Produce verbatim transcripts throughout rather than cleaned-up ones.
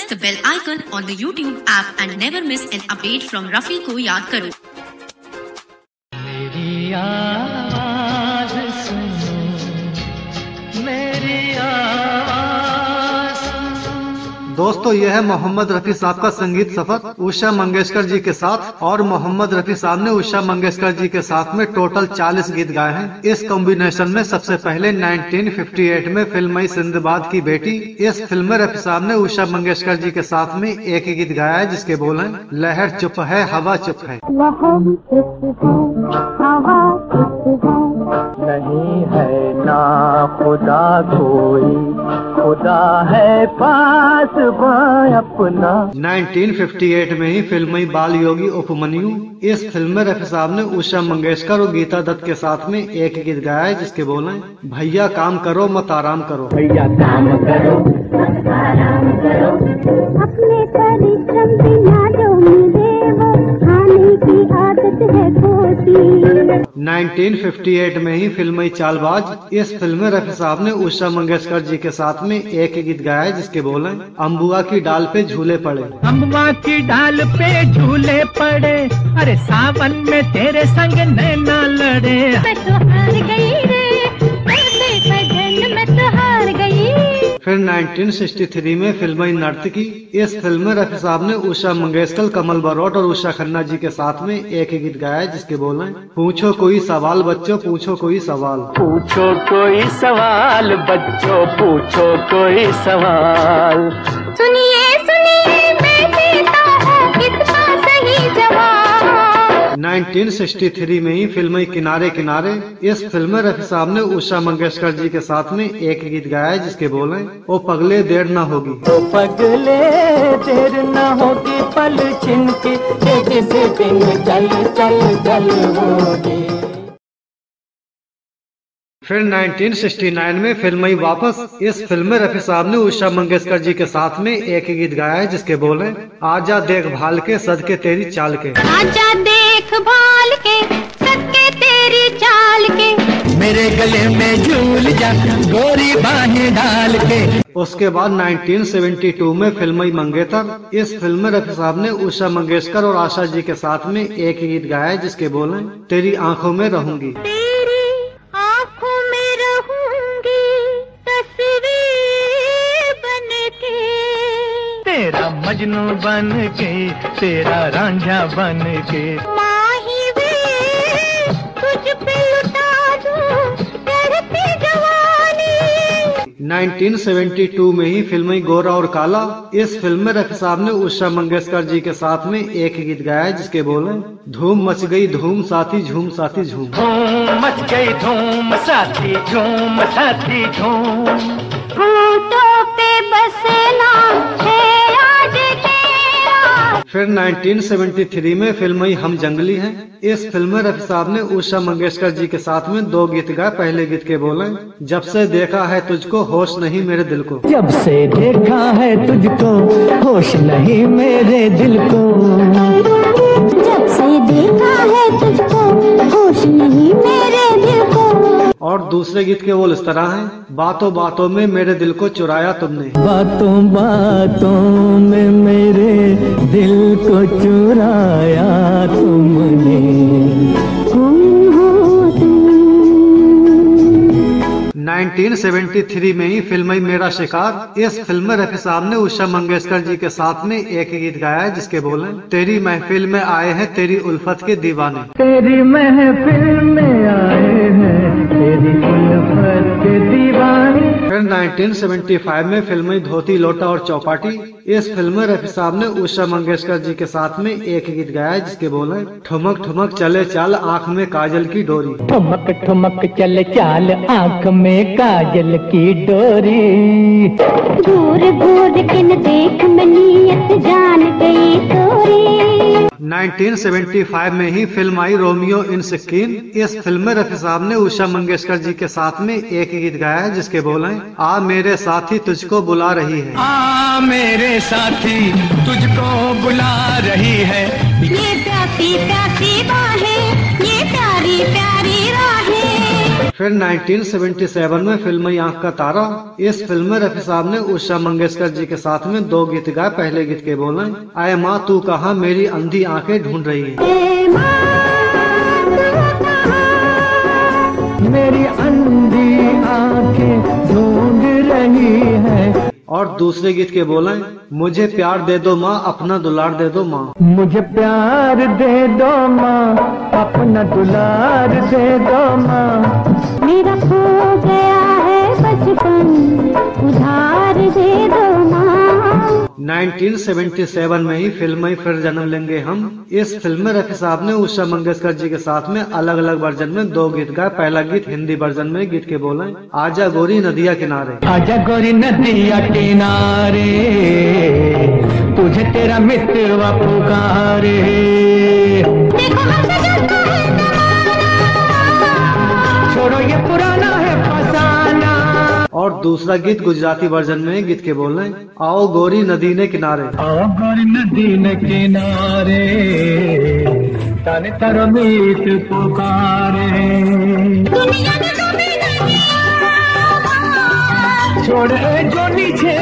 the bell icon on the YouTube app and never miss an update from Rafi को याद करो। मेरी आवाज़ सुनो, मेरी आवाज़ सुनो। दोस्तों, यह है मोहम्मद रफी साहब का संगीत सफर उषा मंगेशकर जी के साथ, और मोहम्मद रफी साहब ने उषा मंगेशकर जी के साथ में टोटल चालीस गीत गाए हैं। इस कॉम्बिनेशन में सबसे पहले उन्नीस सौ अट्ठावन में फिल्म आई सिंदबाद की बेटी। इस फिल्म में रफी साहब ने उषा मंगेशकर जी के साथ में एक ही गीत गाया है जिसके बोल हैं, लहर चुप है हवा चुप है। नहीं है ना खुदा कोई, खुदा है पास अपना। उन्नीस सौ अट्ठावन में ही फिल्म आई बाल योगी उपमन्यु। इस फिल्म में रफी साहब ने उषा मंगेशकर और गीता दत्त के साथ में एक गीत गाया है जिसके बोल हैं, भैया काम करो मत आराम करो। भैया काम करो मत आराम करो, अपने परिश्रम बिना जो मिले वो खाने की आदत है खोटी। उन्नीस सौ अट्ठावन में ही फिल्म आई चालबाज। इस फिल्म में रफी साहब ने उषा मंगेशकर जी के साथ में एक ही गीत गाया है जिसके बोल हैं, अम्बुआ की डाल पे झूले पड़े। अम्बुआ की डाल पे झूले पड़े, अरे सावन में तेरे संग नैना लड़े। मैं तो हार गई रे, तेरे भजन में तो हार गई। फिर उन्नीस सौ तिरसठ में फिल्म आई नर्तकी। इस फिल्म में रफी साहब ने उषा मंगेशकर, कमल बरोट और उषा खन्ना जी के साथ में एक ही गीत गाया है जिसके बोल हैं, पूछो कोई सवाल बच्चों पूछो कोई सवाल। पूछो कोई सवाल बच्चों पूछो कोई सवाल। सुनिए सुनिए मैं देता हूँ इसका सही जवाब। उन्नीस सौ तिरसठ में ही फिल्म आई किनारे किनारे। इस फिल्म में रफी साहब ने उषा मंगेशकर जी के साथ में एक गीत गाया है जिसके बोल हैं, ओ पगले देर न होगी। ओ पगले देर न होगी, पल छिन के किसी दिन चल चल चल होगी। फिर उन्नीस सौ उनहत्तर में फिल्म आई वापस। इस फिल्म में रफी साहब ने उषा मंगेशकर जी के साथ में एक ही गीत गाया है जिसके बोल हैं, आजा देखभाल के सदके तेरी चाल के। आजा देखभाल के सदके तेरी चाल के, मेरे गले में झूल जा गोरी बाहें डाल के। उसके बाद उन्नीस सौ बहत्तर में फिल्म आई मंगेतर। इस फिल्म में रफी साहब ने उषा मंगेशकर और आशा जी के साथ में एक ही गीत गाया है जिसके बोल हैं, तेरी आंखों में रहूंगी। तेरा मजनू बन के तेरा रांझा बन के, माही वे तुझ पे लुटा दूं चढ़ती जवानी। उन्नीस सौ बहत्तर में ही फिल्म आई गोरा और काला। इस फिल्म में रफी साहब ने उषा मंगेशकर जी के साथ में एक ही गीत गाया है जिसके बोल हैं, धूम मच गई धूम साथी झूम साथी झूम। धूम मच गई धूम साथी झूम साथी झूम, होठों पे बसना है आज तेरा। फिर उन्नीस सौ तिहत्तर में फिल्म आई हम जंगली हैं। इस फिल्म में रफी साहब ने उषा मंगेशकर जी के साथ में दो गीत गाए। पहले गीत के बोले, जब से देखा है तुझको होश नहीं मेरे दिल को। जब से देखा है तुझको होश नहीं मेरे दिल को, जब से देखा है तुझको होश नहीं मेरे दिल को। और दूसरे गीत के बोल इस तरह हैं, बातों बातों में मेरे दिल को चुराया तुमने। बातों बातों में मेरे दिल को चुराया तुमने। कौन हो तुम? उन्नीस सौ तिहत्तर में ही फिल्म आई मेरा शिकार। इस फिल्म में रफी साहब ने उषा मंगेशकर जी के साथ में एक गीत गाया है जिसके बोल हैं, तेरी महफिल में आए हैं तेरी उल्फत के दीवाने। तेरी महफिल में आए हैं तेरी उल्फत के दीवाने। फिर उन्नीस सौ पचहत्तर में फिल्म आई धोती लोटा और चौपाटी। इस फिल्म में रफी साहब ने उषा मंगेशकर जी के साथ में एक गीत गाया है जिसके बोल हैं, ठुमक ठुमक चले चाल आँख में काजल की डोरी। ठुमक ठुमक चले चाल आँख में काजल की डोरी। घूर घूर के न देख मैं नीयत जान गई तोरी। उन्नीस सौ पचहत्तर में ही फिल्म आई रोमियो इन सिक्किम। इस फिल्म में रफी साहब ने उषा मंगेशकर जी के साथ में एक गीत गाया है जिसके बोल हैं, आ मेरे साथी तुझको बुला रही है। आ मेरे साथी तुझको बुला रही है। ये प्यासी प्यासी बाहें, ये प्यारी प्यारी राहें। फिर नाइनटीन सेवेंटी सेवन में फिल्म आंख का तारा। इस फिल्म में रफी साहब ने उषा मंगेशकर जी के साथ में दो गीत गाए। पहले गीत के बोले, आए माँ तू कहाँ मेरी अंधी आंखें ढूंढ रही है, मेरी अंधी आंखें ढूंढ रही है। और दूसरे गीत के बोले, मुझे प्यार दे दो माँ अपना दुलार दे दो माँ, मुझे प्यार दे दो माँ अपना दुलार दे दो माँ, मेरा खो गया है बचपन उधार दे दो माँ। नाइनटीन सेवेंटी सेवन में ही फिल्म फिर जन्म लेंगे हम। इस फिल्म में रफी साहब ने उषा मंगेशकर जी के साथ में अलग अलग वर्जन में दो गीत गाए। पहला गीत हिंदी वर्जन में गीत के बोले, आजा गोरी नदिया किनारे, आजा गोरी नदिया किनारे तुझे तेरा मित्रवा पुकारे, छोड़ो ये पुराना है फसाना। और दूसरा गीत गुजराती वर्जन में गीत के बोले, आओ गोरी नदी ने किनारे, आओ गोरी नदी ने किनारे ताने तारो मीत पुकारे, छोड़े जो नीचे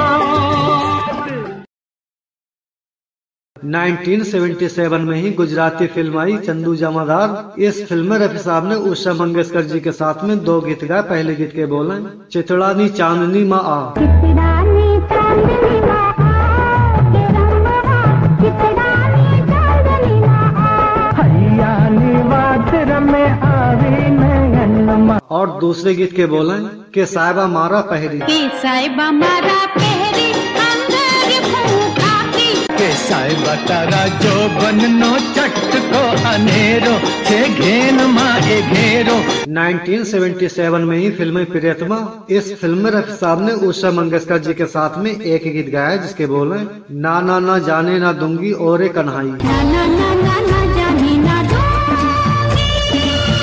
नाइनटीन सेवेंटी सेवन में ही गुजराती फिल्म आई चंदू जमादार। इस फिल्म में रफी साहब ने उषा मंगेशकर जी के साथ में दो गीत गाए। पहले गीत के बोले, चितड़ानी चांदनी माँ आ, चितड़ानी चांदनी माँ आ, चितड़ानी चांदनी माँ आ, हरियाली बात रमे आवी नयन माँ। और दूसरे गीत के बोले, के साहिबा मारा पहरी, के साहिबा मारा पहरी अंदर फूटाती, के साहिबा तारा जो बननो चट को अनेरो से घेन माँ ए घेरो। नाइनटीन सेवेंटी सेवन में ही फिल्म प्रियतमा। इस फिल्म में रफी साहब ने उषा मंगेशकर जी के साथ में एक गीत गाया जिसके बोले, ना ना ना जाने ना दूंगी और कन्हाई, ना ना ना ना ना जाने ना दूंगी,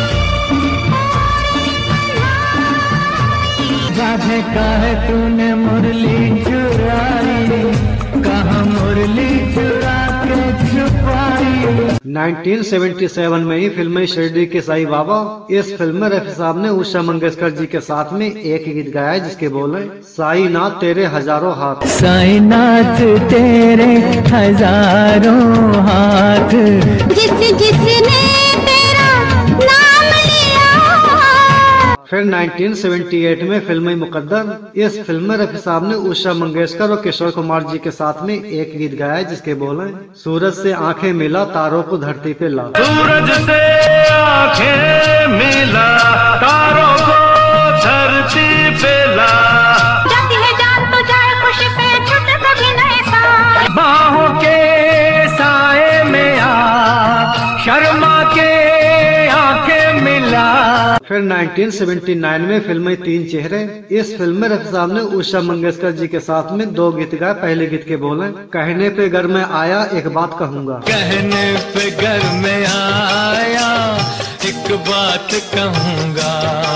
राधे काहे तूने मुरली चुराई, कहाँ मुरली चुरा के छुपाई। नाइनटीन सेवेंटी सेवन में ही फिल्म शिरडी के साईं बाबा। इस फिल्म में रफी साहब ने उषा मंगेशकर जी के साथ में एक गीत गाया जिसके बोले, साईं नाथ तेरे हजारों हाथ, साईं नाथ तेरे हजारों हाथ, जिस जिसने तेरा नाम लिया। फिर नाइनटीन सेवेंटी एट में फिल्म मुकद्दर। इस फिल्म में रफी साहब ने उषा मंगेशकर और किशोर कुमार जी के साथ में एक गीत गाया जिसके बोले, सूरज से आंखें मिला तारों को धरती पे ला, सूरज से आंखें मिला तारों को धरती पे ला, जाती है जान तो जाए खुशी से छूटे कभी नहीं सा, बाहों के साए में आ शर्मा के आंखें मिला। फिर नाइनटीन सेवेंटी नाइन में फिल्म तीन चेहरे। इस फिल्म में रफी साहब ने उषा मंगेशकर जी के साथ में दो गीत गाए। पहले गीत के बोले, कहने पे घर में आया एक बात कहूँगा, कहने पे घर में आया एक बात कहूँगा,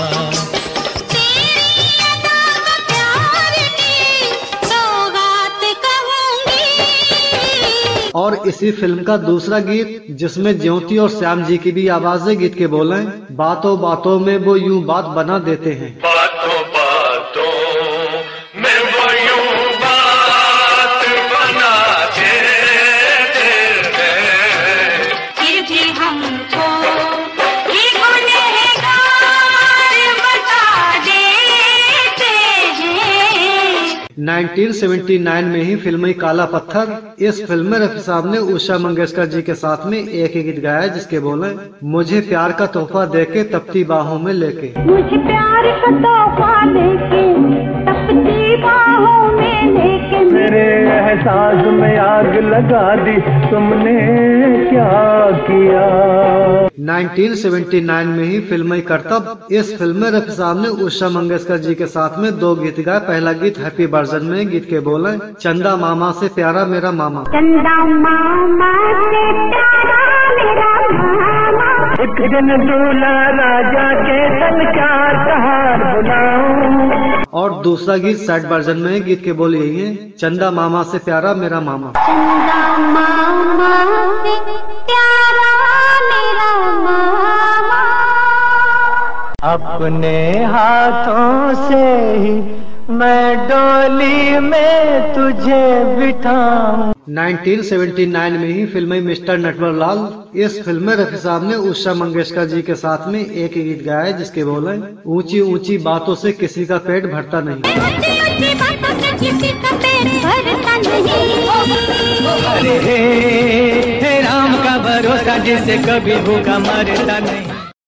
और इसी फिल्म का दूसरा गीत जिसमें ज्योति और श्याम जी की भी आवाज है। गीत के बोले, बातों बातों में वो यूं बात बना देते हैं, बातों बातों में वो यूं बात बना देते हैं, फिर भी हमको ये गुनहगार बता देते हैं। नाइनटीन सेवेंटी नाइन में ही फिल्म काला पत्थर। इस फिल्म में रफी साहब ने उषा मंगेशकर जी के साथ में एक ही गीत गाया जिसके बोले, मुझे प्यार का तोहफा देके तपती बाहों में लेके, मुझे प्यार का तोहफा देके तपती बाहों में लेके, मेरे एहसास में आग लगा दी तुमने क्या किया। नाइनटीन सेवेंटी नाइन में ही फिल्म करतब। इस फिल्म में रफी साहब ने उषा मंगेशकर जी के साथ में दो गीत गाए। पहला गीत हैप्पी वर्जन में। गीत के बोले, चंदा मामा से प्यारा मेरा मामा, चंदा मामा से प्यारा मेरा मामा, एक दिन दूल्हा राजा के सलकार कहार बुलाऊं। और दूसरा गीत सैड वर्जन में। गीत के बोल यही है, चंदा मामा से प्यारा मेरा मामा, चंदा मामा से प्यारा मेरा मामा, अब अपने हाथों से ही मैं डोली में तुझे बिठाऊं। उन्नीस सौ उन्यासी में ही फिल्म मिस्टर नटवरलाल, इस फिल्म में रफी साहब ने उषा मंगेशकर जी के साथ में एक गीत गाया जिसके बोल हैं, ऊंची ऊंची बातों से किसी का पेट भरता नहीं। ऊंची ऊंची बातों से किसी का पेट भरता नहीं। अरे हे राम का भरोसा जिसे कभी भूखा मरता नहीं।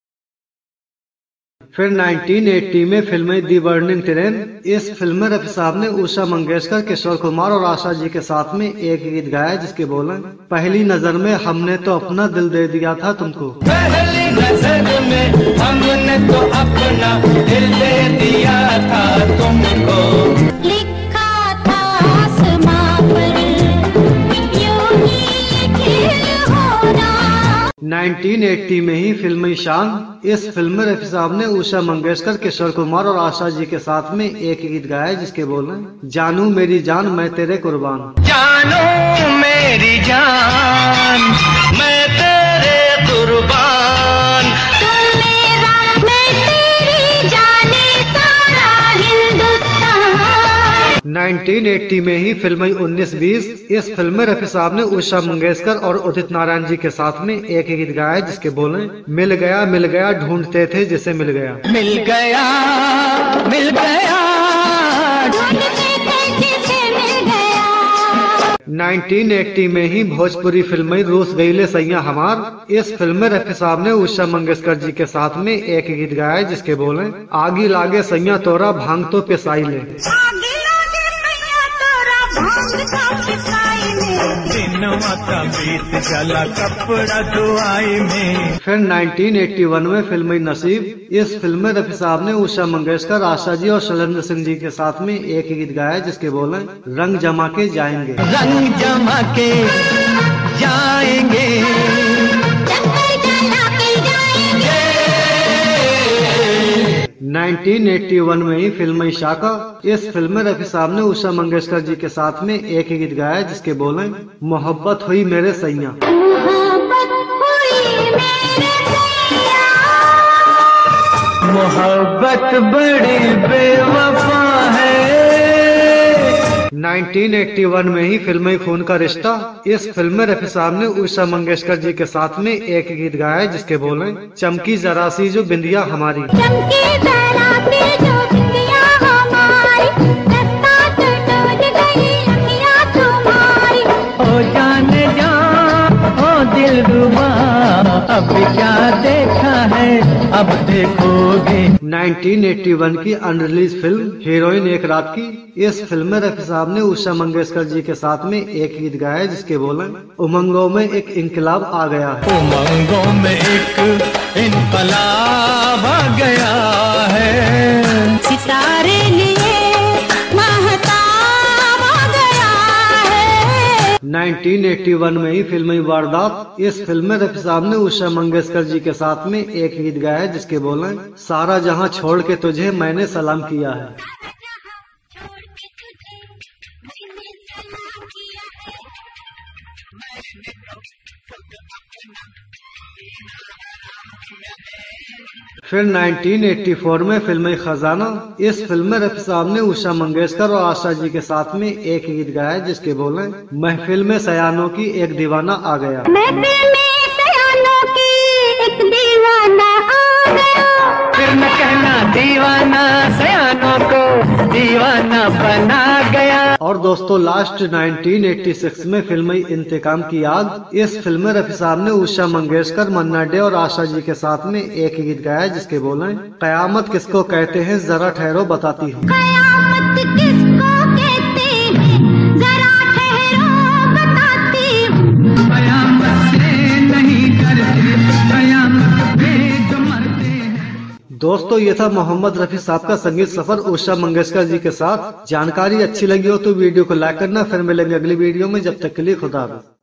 फिर उन्नीस सौ अस्सी में फिल्म दी बर्निंग ट्रेन, इस फिल्म में रफी साहब ने उषा मंगेशकर, किशोर कुमार और आशा जी के साथ में एक गीत गाया जिसके बोल हैं, पहली नजर में हमने तो अपना दिल दे दिया था तुमको। पहली नजर में हमने तो अपना दिल दे दिया था तुमको। लिखा था आसमां पर यूं ही खिल होना। उन्नीस सौ अस्सी में ही फिल्म शान, इस फिल्म में रफी साहब ने उषा मंगेशकर, किशोर कुमार और आशा जी के साथ में एक गीत गाया जिसके बोल हैं, जानू मेरी जान मैं तेरे कुर्बान। जानू मेरी जान मैं तेरे कुर्बान। तू मेरा मैं तेरी जाने सारा हिंदुस्तान। उन्नीस सौ अस्सी में ही फिल्म उन्नीस बीस, इस फिल्म में रफी साहब ने उषा मंगेशकर और उदित नारायण जी के साथ में एक गीत गाया जिसके बोल हैं, मिल गया मिल गया ढूंढते थे जिसे मिल गया। मिल गया मिल गया ढूंढते थे जिसे मिल गया। उन्नीस सौ अस्सी में ही भोजपुरी फिल्म रूस गईले सैया हमार, इस फिल्म में रफी साहब ने उषा मंगेशकर जी के साथ में एक गीत गाया जिसके बोल हैं, आगी लागे सैया तोरा भांग तो पिसाई ले। दिनवा का बीत चला कपड़ा धुआई में। फिर उन्नीस सौ इक्यासी में फिल्म नसीब, इस फिल्म में रफी साहब ने उषा मंगेशकर, आशा जी और शैलेंद्र सिंह जी के साथ में एक गीत गाया जिसके बोल हैं, रंग जमा के जाएंगे। रंग जमा के जाएंगे उन्नीस सौ इक्यासी में ही फिल्म शाका, इस फिल्म में रफी साहब ने उषा मंगेशकर जी के साथ में एक गीत गाया जिसके बोल हैं, मोहब्बत हुई मेरे सैया। मोहब्बत बड़ी बेवफा है। उन्नीस सौ इक्यासी में ही फिल्म खून का रिश्ता, इस फिल्म में रफी साहब ने उषा मंगेशकर जी के साथ में एक गीत गाया जिसके बोल हैं, चमकी जरा सी जो बिंदिया हमारी। चमकी जरा सी जो बिंदिया हमारी, रास्ता तो टूट गई अखियाँ तुम्हारी। ओ जाने जा ओ दिल रुबा, अब क्या देखा है अब देखोगे। उन्नीस सौ इक्यासी की अनरिलीज फिल्म हीरोइन एक रात की, इस फिल्म में रफी साहब ने उषा मंगेशकर जी के साथ में एक गीत गाया जिसके बोल हैं, उमंगों में एक इंकलाब आ गया है। उमंगों में एक इंकलाब आ गया है। सितारे लिए महताब आ गया है। उन्नीस सौ इक्यासी में ही फिल्म वारदात, इस फिल्म में रफी साहब ने उषा मंगेशकर जी के साथ में एक गीत गाया जिसके बोल हैं, सारा जहां छोड़ के तुझे मैंने सलाम किया है। फिर उन्नीस सौ चौरासी में फिल्म खजाना, इस फिल्म में रफी साहब ने उषा मंगेशकर और आशा जी के साथ में एक गीत गाया जिसके बोल हैं, महफिल में सयानों की एक दीवाना आ गया। महफिल में सयानों की एक दीवाना आ गया। फिर न कहना दीवाना सयानों को दीवाना बना गया। और दोस्तों लास्ट उन्नीस सौ छियासी में फिल्म इंतकाम की याद, इस फिल्म में रफी साहब ने उषा मंगेशकर, मन्ना डे और आशा जी के साथ में एक गीत गाया जिसके बोल हैं, कयामत किसको कहते हैं जरा ठहरो बताती हूँ। कयामत किसको कहते हैं जरा ठहरो बताती हूँ। कयामत से नहीं डरते, कयामत पे जो मरते हैं। दोस्तों ये था मोहम्मद रफी साहब का संगीत सफर उषा मंगेशकर जी के साथ। जानकारी अच्छी लगी हो तो वीडियो को लाइक करना। फिर मिलेंगे अगली वीडियो में, जब तक के लिए खुदा हाफिज़।